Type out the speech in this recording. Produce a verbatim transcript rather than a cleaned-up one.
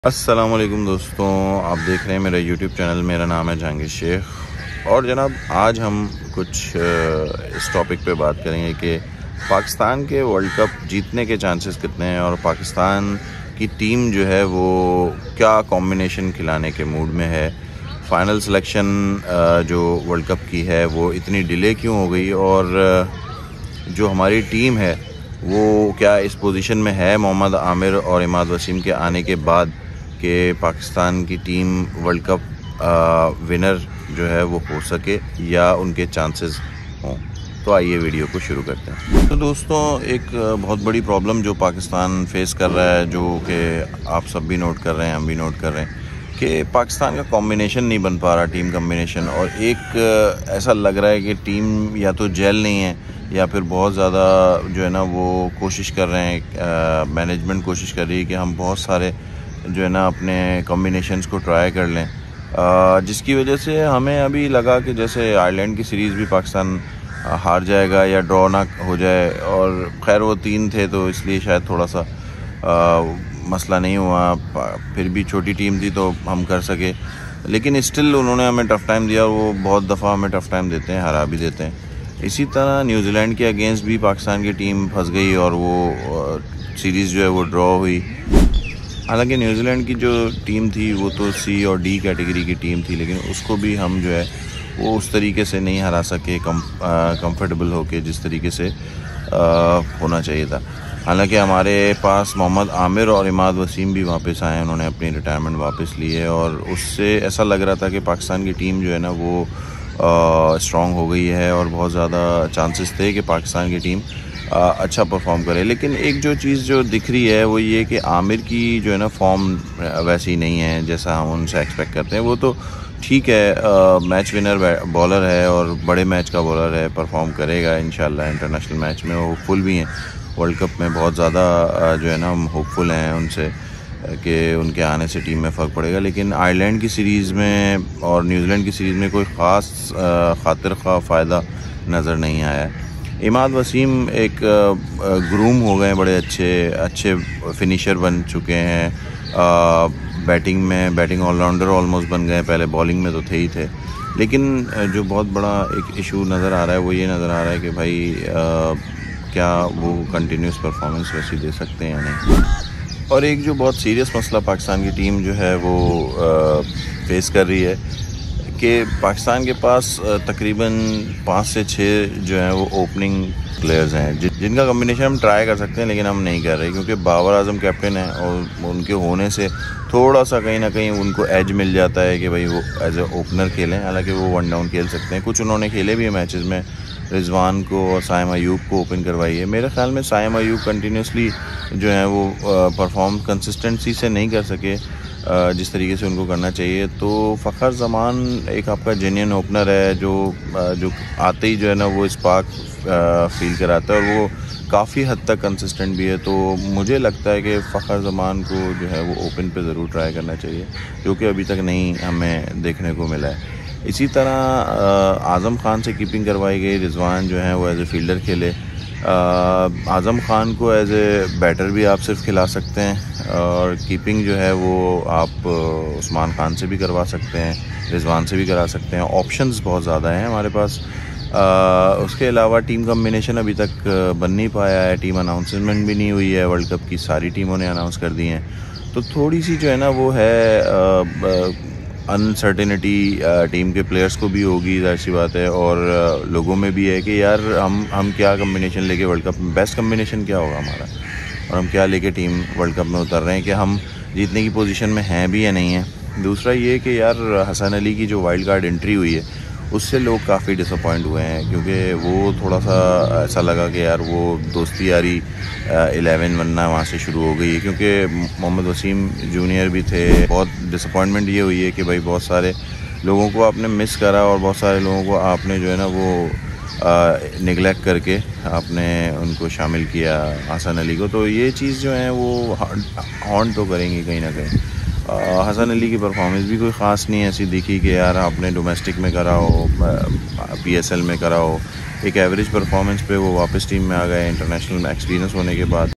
अस्सलाम वालेकुम दोस्तों, आप देख रहे हैं मेरा यूट्यूब चैनल। मेरा नाम है जहांगीर शेख और जनाब आज हम कुछ इस टॉपिक पे बात करेंगे कि पाकिस्तान के वर्ल्ड कप जीतने के चांसेस कितने हैं और पाकिस्तान की टीम जो है वो क्या कॉम्बिनेशन खिलाने के मूड में है। फ़ाइनल सिलेक्शन जो वर्ल्ड कप की है वो इतनी डिले क्यों हो गई और जो हमारी टीम है वो क्या इस पोजीशन में है मोहम्मद आमिर और इमाद वसीम के आने के बाद कि पाकिस्तान की टीम वर्ल्ड कप विनर जो है वो हो सके या उनके चांसेस हों। तो आइए वीडियो को शुरू करते हैं। तो दोस्तों, एक बहुत बड़ी प्रॉब्लम जो पाकिस्तान फेस कर रहा है, जो कि आप सब भी नोट कर रहे हैं, हम भी नोट कर रहे हैं, कि पाकिस्तान का कॉम्बिनेशन नहीं बन पा रहा, टीम कॉम्बिनेशन। और एक ऐसा लग रहा है कि टीम या तो जेल नहीं है या फिर बहुत ज़्यादा जो है ना वो कोशिश कर रहे हैं, मैनेजमेंट कोशिश कर रही है कि हम बहुत सारे जो है ना अपने कॉम्बिनेशंस को ट्राई कर लें, आ, जिसकी वजह से हमें अभी लगा कि जैसे आयरलैंड की सीरीज़ भी पाकिस्तान हार जाएगा या ड्रॉ ना हो जाए। और खैर वो तीन थे तो इसलिए शायद थोड़ा सा आ, मसला नहीं हुआ, फिर भी छोटी टीम थी तो हम कर सके। लेकिन स्टिल उन्होंने हमें टफ़ टाइम दिया और वो बहुत दफ़ा हमें टफ़ टाइम देते हैं, हरा भी देते हैं। इसी तरह न्यूजीलैंड के अगेंस्ट भी पाकिस्तान की टीम फंस गई और वो सीरीज़ जो है वो ड्रॉ हुई। हालांकि न्यूजीलैंड की जो टीम थी वो तो सी और डी कैटेगरी की टीम थी, लेकिन उसको भी हम जो है वो उस तरीके से नहीं हरा सके कम कंफर्टेबल होके जिस तरीके से आ, होना चाहिए था। हालांकि हमारे पास मोहम्मद आमिर और इमाद वसीम भी वापस आए, उन्होंने अपनी रिटायरमेंट वापस ली है और उससे ऐसा लग रहा था कि पाकिस्तान की टीम जो है ना वो स्ट्रॉन्ग हो गई है और बहुत ज़्यादा चांसेस थे कि पाकिस्तान की टीम आ, अच्छा परफॉर्म करे। लेकिन एक जो चीज़ जो दिख रही है वो ये कि आमिर की जो है ना फॉर्म वैसी नहीं है जैसा हम उनसे एक्सपेक्ट करते हैं। वो तो ठीक है, आ, मैच विनर बॉलर है और बड़े मैच का बॉलर है, परफॉर्म करेगा इंशाल्लाह। इंटरनेशनल मैच में वो फुल भी हैं, वर्ल्ड कप में बहुत ज़्यादा जो है ना हम होपफुल हैं उनसे कि उनके आने से टीम में फ़र्क पड़ेगा। लेकिन आयरलैंड की सीरीज़ में और न्यूजीलैंड की सीरीज़ में कोई ख़ास खातिर खा फ़ायदा नज़र नहीं आया है। इमाद वसीम एक ग्रूम हो गए, बड़े अच्छे अच्छे फिनिशर बन चुके हैं, बैटिंग में बैटिंग ऑलराउंडर ऑलमोस्ट बन गए, पहले बॉलिंग में तो थे ही थे। लेकिन जो बहुत बड़ा एक इशू नज़र आ रहा है वो ये नज़र आ रहा है कि भाई आ, क्या वो कंटिन्यूस परफॉर्मेंस वैसी दे सकते हैं या नहीं। और एक जो बहुत सीरियस मसला पाकिस्तान की टीम जो है वो आ, फेस कर रही है कि पाकिस्तान के पास तकरीबन पाँच से छः जो है वो ओपनिंग प्लेयर्स हैं जिन, जिनका कम्बिनेशन हम ट्राई कर सकते हैं, लेकिन हम नहीं कर रहे क्योंकि बाबर आजम कैप्टन है और उनके होने से थोड़ा सा कहीं ना कहीं उनको एज मिल जाता है कि भाई वो एज ए ओपनर खेलें। हालांकि वो वन डाउन खेल सकते हैं, कुछ उन्होंने खेले भी है मैचेस में, रिजवान को और साइम अयूब को ओपन करवाई है। मेरे ख्याल में साइम अयूब कंटिन्यूसली जो है वो परफॉर्म कंसिस्टेंसी से नहीं कर सके जिस तरीके से उनको करना चाहिए। तो फ़खर ज़मान एक आपका जेन्युइन ओपनर है जो जो आते ही जो है ना वो स्पार्क फील कराता है और वो काफ़ी हद तक कंसिस्टेंट भी है। तो मुझे लगता है कि फ़खर ज़मान को जो है वो ओपन पे ज़रूर ट्राई करना चाहिए, जो कि अभी तक नहीं हमें देखने को मिला है। इसी तरह आज़म ख़ान से कीपिंग करवाई गई, रिजवान जो है वो एज ए फील्डर खेले। आज़म ख़ान को एज ए बैटर भी आप सिर्फ खिला सकते हैं और कीपिंग जो है वो आप उस्मान खान से भी करवा सकते हैं, रिजवान से भी करा सकते हैं। ऑप्शंस बहुत ज़्यादा हैं हमारे पास। आ, उसके अलावा टीम कम्बिनेशन अभी तक बन नहीं पाया है, टीम अनाउंसमेंट भी नहीं हुई है, वर्ल्ड कप की सारी टीमों ने अनाउंस कर दी हैं। तो थोड़ी सी जो है ना वो है अनसर्टेनिटी टीम के प्लेयर्स को भी होगी, जाहिर सी बात है, और लोगों में भी है कि यार हम हम क्या कम्बिनेशन लेके वर्ल्ड कप में, बेस्ट कम्बिनेशन क्या होगा हमारा और हम क्या लेके टीम वर्ल्ड कप में उतर रहे हैं, कि हम जीतने की पोजीशन में हैं भी या नहीं है। दूसरा ये कि यार हसन अली की जो वाइल्ड कार्ड एंट्री हुई है उससे लोग काफ़ी डिसअपॉइंट हुए हैं, क्योंकि वो थोड़ा सा ऐसा लगा कि यार वो दोस्ती यारी इलेवन बनना वहाँ से शुरू हो गई है, क्योंकि मोहम्मद वसीम जूनियर भी थे। बहुत डिसअपॉइंटमेंट ये हुई है कि भाई बहुत सारे लोगों को आपने मिस करा और बहुत सारे लोगों को आपने जो है ना वो निगलेक्ट करके आपने उनको शामिल किया, हसन अली को। तो ये चीज़ जो है वो हॉन्ट तो करेंगी कहीं ना कहीं। हसन अली की परफॉर्मेंस भी कोई ख़ास नहीं ऐसी दिखी कि यार आपने डोमेस्टिक में करा हो, पीएसएल में करा हो। एक एवरेज परफॉर्मेंस पे वो वापस टीम में आ गए इंटरनेशनल में एक्सपीरियंस होने के बाद।